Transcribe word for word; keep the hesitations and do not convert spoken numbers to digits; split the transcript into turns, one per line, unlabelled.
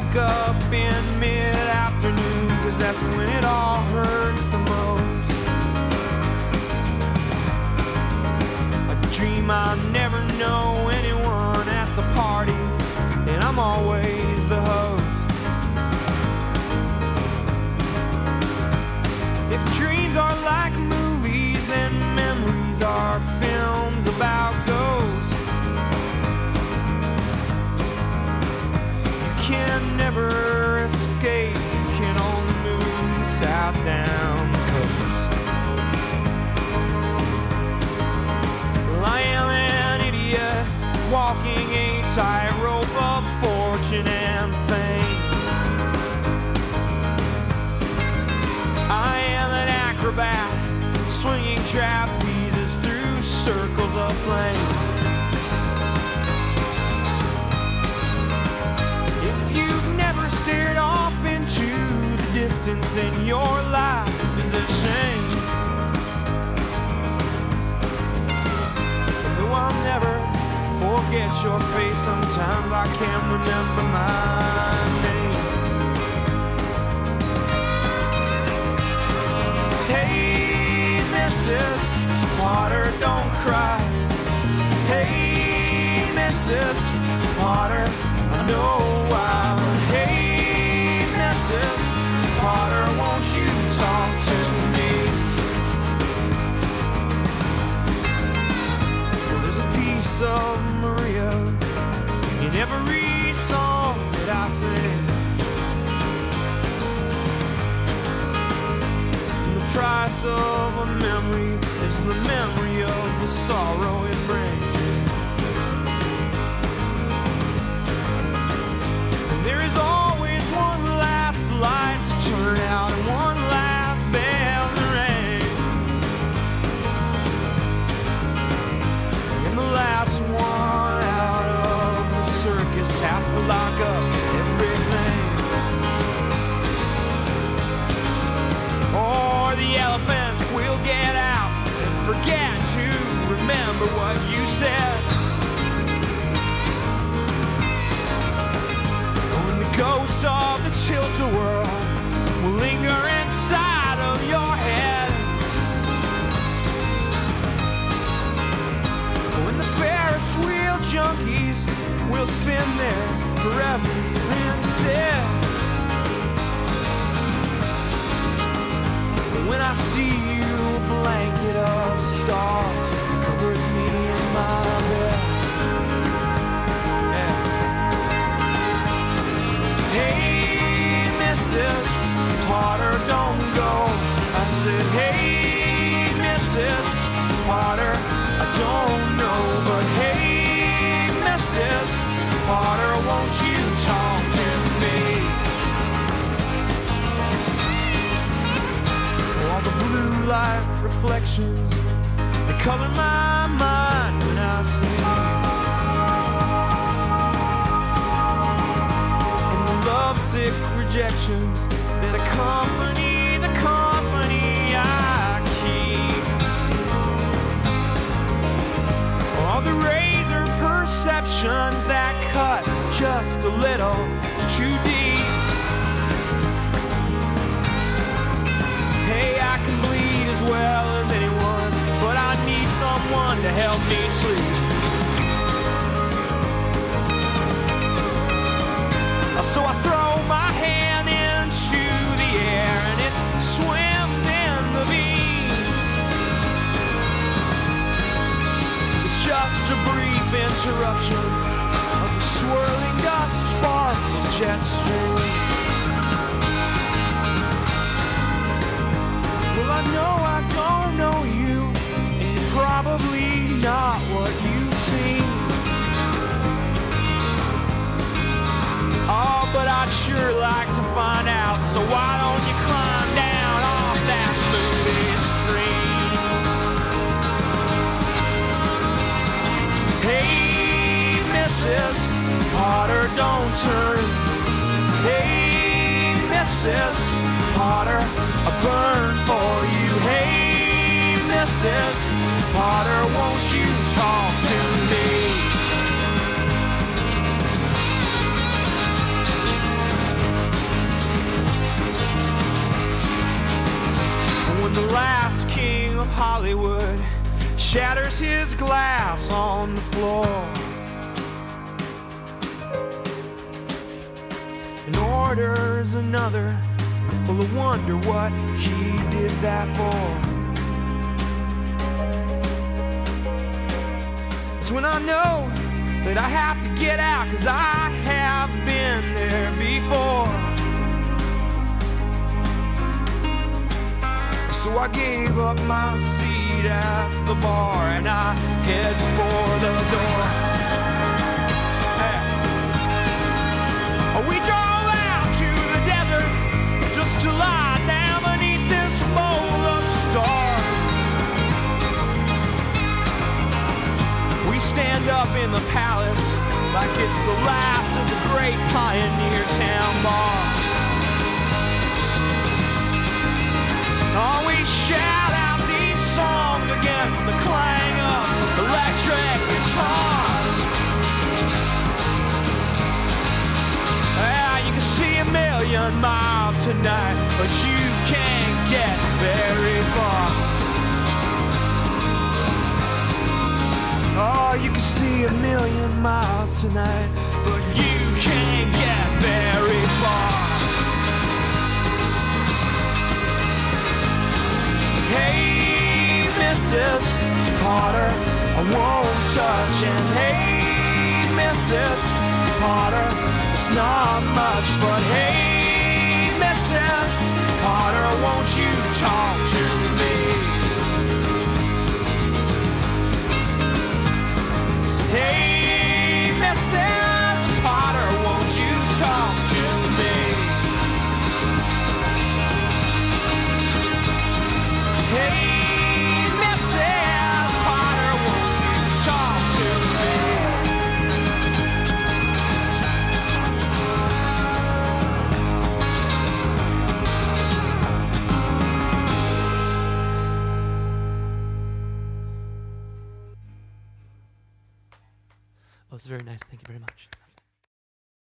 wake up in mid-afternoon, 'cause that's when it all hurts the most. I dream I'll never know anyone at the party, and I'm always the host. If dreams are like movies, then memories are films about ghosts. You can never escape, you can only move south down the coast. Well, I am an idiot walking a tightrope of fortune and fame. I am an acrobat swinging trapezes through circles of flame. If you've never stared off into the distance, then your life is a shame. And though I'll never forget your face, sometimes I can't remember my name. Hey, Missus Potter, don't cry. Hey, Missus Potter, I know why. Hey, Missus Potter, won't you talk to me? Well, there's a piece of Maria in every song that I sing. The price of a memory is the memory of the sorrow it brings. And there is always one last light to turn out and one last bell to ring. And the last one out of the circus has to lock up everything. Or the elephants will get out and forget to remember what you said. When the ghosts of the Tilt-A-Whirl will linger inside of your head. When the Ferris wheel junkies will spin there forever instead. When I see you, a blanket of stars covers me in my bed. Yeah. Hey, Missus Potter, don't go. I said, hey, Missus Potter, I don't know, but hey, Missus Potter, won't you talk to me? All the blue light reflections, they color my mind when I sleep. And the lovesick rejections that accompany the company I keep. All the razor perceptions that cut just a little too deep. Hey, I can bleed as well as anyone, but I need someone to help me sleep. So I throw my hand into the air and it swims in the beams. It's just a brief interruption of the swirling dust sparkle jet stream. Well, I know I don't know you, and you're probably not what you seem. Oh, but I'd sure like to find out, so why don't you climb down off that movie screen? Hey, Missus Potter, don't turn. Hey, Missus Potter, I burn for you. Hey, Missus Potter, won't you talk to me? Hollywood shatters his glass on the floor and orders another. Well, I wonder what he did that for. It's when I know that I have to get out, 'cause I have been there before. So I gave up my seat at the bar and I head for the door. Hey. We drove out to the desert just to lie down beneath this bowl of stars. We stand up in the palace like it's the last of the great pioneer town bars. Oh, we shout out these songs against the clang of electric guitars. Yeah, you can see a million miles tonight, but you can't get very far. Oh, you can see a million miles tonight, but you can't get very far. Hey, Missus Potter, I won't touch. And hey, Missus Potter, it's not much, but hey, Missus Potter, won't you talk to me? Hey, Missus Potter, won't you talk to me? Hey, Missus Potter, won't you talk to me?
Oh, it's very nice. Thank you very much.